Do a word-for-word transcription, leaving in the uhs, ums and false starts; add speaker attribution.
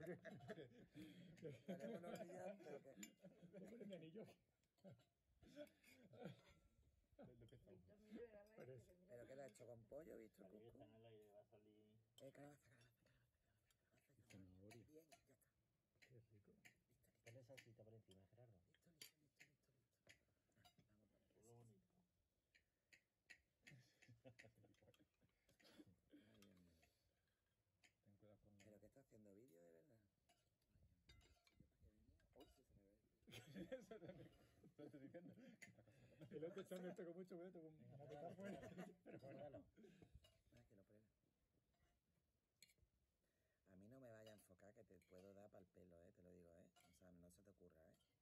Speaker 1: Tenemos brillante o qué.
Speaker 2: Le ponen de anillo.
Speaker 1: ¿Pero qué le ha hecho con pollo, visto el
Speaker 3: Vale, que
Speaker 1: cuscús?
Speaker 3: está en el aire, va a salir...
Speaker 1: Eh, calabaza, calabaza, calabaza, calabaza, calabaza. Bien, ya está.
Speaker 2: Qué rico.
Speaker 1: Listo, listo.
Speaker 4: Ponle salsita por encima, Gerardo.
Speaker 1: Listo, listo, listo, listo, listo. Ah, vamos para
Speaker 3: Por lo bonito.
Speaker 1: Ay, Dios mío.
Speaker 2: Ten cuidado con...
Speaker 1: ¿Pero qué está haciendo vídeo de verdad? Ay, Dios mío, ¿yo para qué venía? Uy, sí se me ve.
Speaker 2: Eso también. Lo estoy diciendo. El otro echando esto con mucho cuidado, con una peta fuera. Pero bueno.
Speaker 1: Ah, que lo pruebe. A mí no me vaya a enfocar que te puedo dar para el pelo, ¿eh? Te lo digo, ¿eh? O sea, no se te ocurra, ¿eh?